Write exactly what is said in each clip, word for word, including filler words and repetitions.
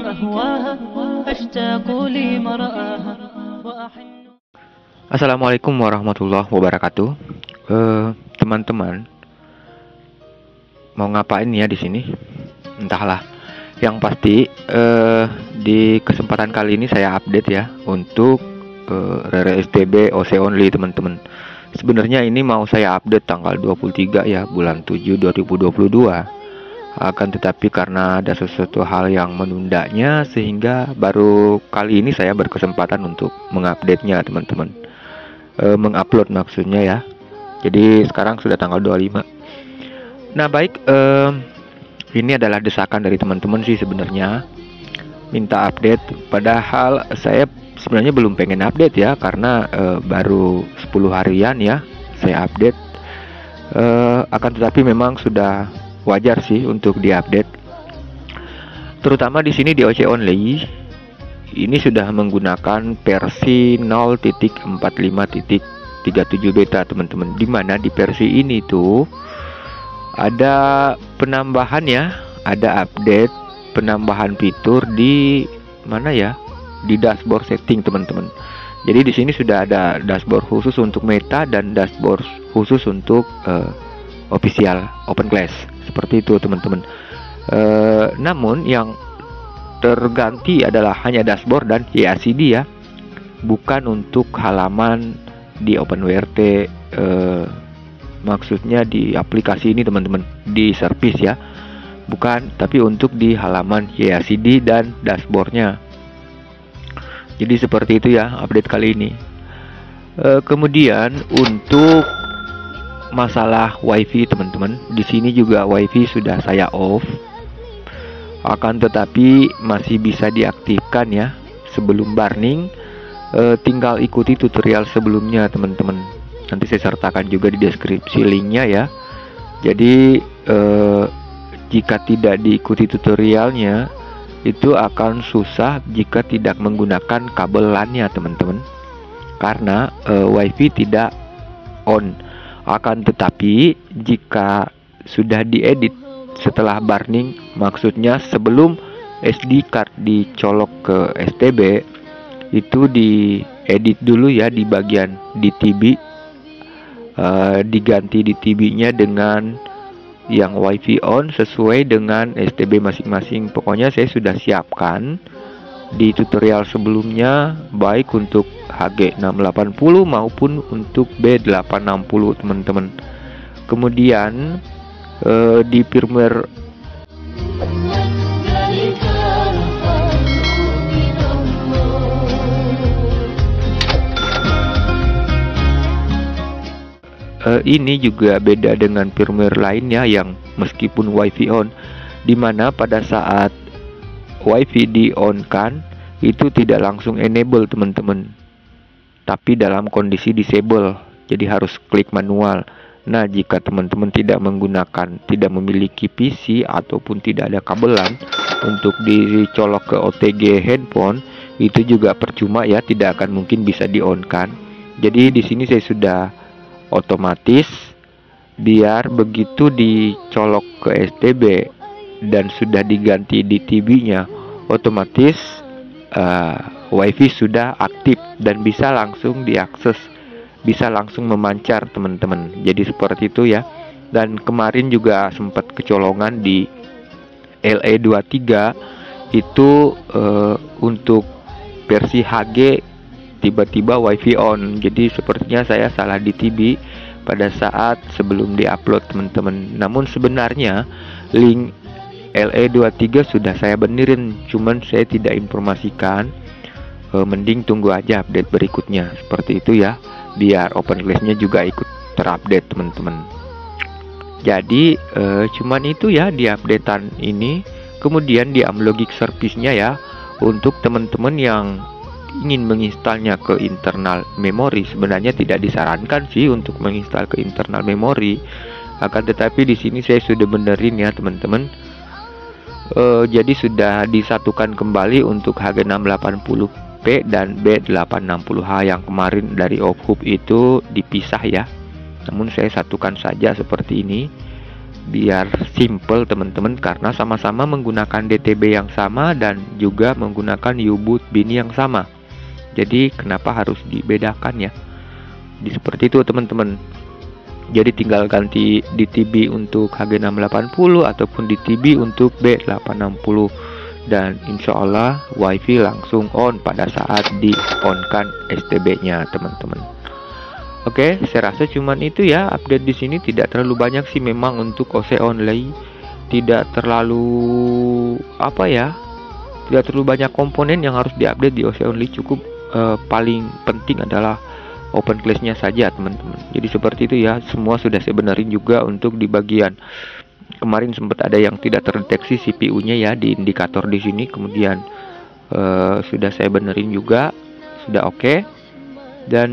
وأهواها أشتاق لمرآها وأحن. Assalamualaikum warahmatullahi wabarakatuh. Eh, teman-teman, mau ngapain ya di sini? Entahlah. Yang pasti eh, di kesempatan kali ini saya update ya untuk eh, Rere S T B O C Only teman-teman. Sebenarnya ini mau saya update tanggal dua puluh tiga ya bulan tujuh dua ribu dua puluh dua. Akan tetapi karena ada sesuatu hal yang menundanya sehingga baru kali ini saya berkesempatan untuk mengupdate-nya teman-teman. E, mengupload maksudnya ya. Jadi sekarang sudah tanggal dua puluh lima. Nah baik, e, ini adalah desakan dari teman-teman sih sebenarnya, minta update. Padahal saya sebenarnya belum pengen update ya, karena e, baru sepuluh harian ya saya update. E, akan tetapi memang sudah wajar sih untuk diupdate. Terutama di sini di O C Only ini sudah menggunakan versi nol titik empat puluh lima titik tiga puluh tujuh beta teman-teman. Dimana di versi ini tuh ada penambahan ya, ada update penambahan fitur di mana ya? Di dashboard setting teman-teman. Jadi di sini sudah ada dashboard khusus untuk Meta dan dashboard khusus untuk uh, official Open Class. Seperti itu teman-teman. Uh, namun yang terganti adalah hanya dashboard dan Y A C D ya, bukan untuk halaman di OpenWrt. Uh, maksudnya di aplikasi ini teman-teman, di service ya, bukan, tapi untuk di halaman Y A C D dan dashboardnya. Jadi seperti itu ya update kali ini. E, kemudian untuk masalah WiFi teman-teman, di sini juga WiFi sudah saya off. Akan tetapi masih bisa diaktifkan ya sebelum burning. E, tinggal ikuti tutorial sebelumnya teman-teman. Nanti saya sertakan juga di deskripsi linknya ya. Jadi e, jika tidak diikuti tutorialnya, itu akan susah jika tidak menggunakan kabel LAN-nya teman-teman, karena e, WiFi tidak on. Akan tetapi jika sudah diedit setelah burning, maksudnya sebelum S D card dicolok ke S T B, itu diedit dulu ya di bagian di T B, e, diganti di T B-nya dengan yang WiFi on sesuai dengan S T B masing-masing. Pokoknya saya sudah siapkan di tutorial sebelumnya, baik untuk H G enam delapan nol maupun untuk B delapan enam nol teman-teman. Kemudian eh, di firmware Uh, ini juga beda dengan firmware lainnya yang meskipun WiFi on, dimana pada saat WiFi di on kan itu tidak langsung enable teman-teman, tapi dalam kondisi disable, jadi harus klik manual. Nah jika teman-teman tidak menggunakan, tidak memiliki P C ataupun tidak ada kabelan untuk dicolok ke O T G handphone, itu juga percuma ya, tidak akan mungkin bisa di on kan. Jadi di sini saya sudah otomatis, biar begitu dicolok ke S T B dan sudah diganti di T B-nya, otomatis uh, WiFi sudah aktif dan bisa langsung diakses, bisa langsung memancar teman-teman. Jadi seperti itu ya. Dan kemarin juga sempat kecolongan di L E dua puluh tiga itu uh, untuk versi H G tiba-tiba WiFi on. Jadi sepertinya saya salah di T B pada saat sebelum diupload teman-teman. Namun sebenarnya link L E dua puluh tiga sudah saya benerin, cuman saya tidak informasikan. E, mending tunggu aja update berikutnya. Seperti itu ya, biar Open Class-nya juga ikut terupdate teman-teman. Jadi e, cuman itu ya di updatean ini. Kemudian di Amlogic service-nya ya, untuk teman-teman yang ingin menginstalnya ke internal memori, sebenarnya tidak disarankan sih untuk menginstal ke internal memori. Akan tetapi di sini saya sudah benerin ya teman-teman. E, jadi sudah disatukan kembali untuk H G enam delapan nol P dan B delapan enam nol H yang kemarin dari OffHub itu dipisah ya. Namun saya satukan saja seperti ini. biar simple teman-teman, karena sama-sama menggunakan D T B yang sama dan juga menggunakan U-boot bin yang sama. Jadi kenapa harus dibedakan ya? Di seperti itu teman-teman. Jadi tinggal ganti D T B untuk H G enam delapan nol ataupun D T B untuk B delapan enam nol, dan insya Allah WiFi langsung on pada saat di on kan S T B-nya teman-teman. Oke, saya rasa cuman itu ya update di sini, tidak terlalu banyak sih memang untuk O C only, tidak terlalu apa ya, tidak terlalu banyak komponen yang harus diupdate di O C only, cukup eh, paling penting adalah open class-nya saja teman-teman. Jadi seperti itu ya, semua sudah saya benerin juga untuk di bagian kemarin sempat ada yang tidak terdeteksi C P U-nya ya di indikator di sini, kemudian eh, sudah saya benerin juga, sudah oke okay. Dan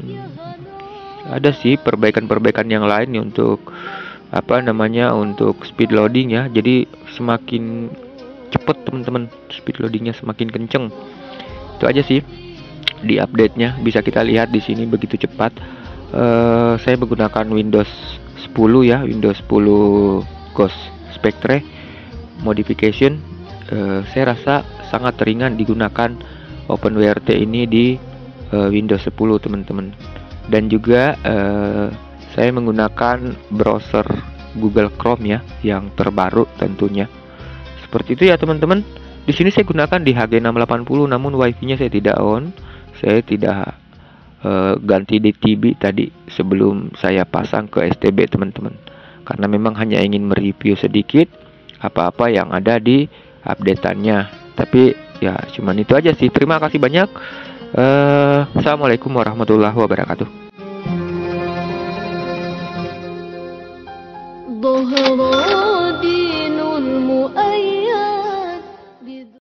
ada sih perbaikan-perbaikan yang lain nih untuk apa namanya, untuk speed loading ya. Jadi semakin cepet teman-teman, speed loadingnya semakin kenceng. Itu aja sih di update-nya, bisa kita lihat di sini begitu cepat. Uh, saya menggunakan Windows sepuluh ya, Windows sepuluh Ghost Spectre modification. Uh, saya rasa sangat ringan digunakan OpenWrt ini di uh, Windows sepuluh teman-teman. Dan juga uh, saya menggunakan browser Google Chrome ya, yang terbaru tentunya. Seperti itu ya teman-teman. Di sini saya gunakan di H G enam delapan nol, namun WiFi-nya saya tidak on. Saya tidak uh, ganti D T B tadi sebelum saya pasang ke S T B teman-teman, karena memang hanya ingin mereview sedikit apa-apa yang ada di update-annya. Tapi ya cuman itu aja sih. Terima kasih banyak. Uh, Assalamualaikum warahmatullahi wabarakatuh. ظهر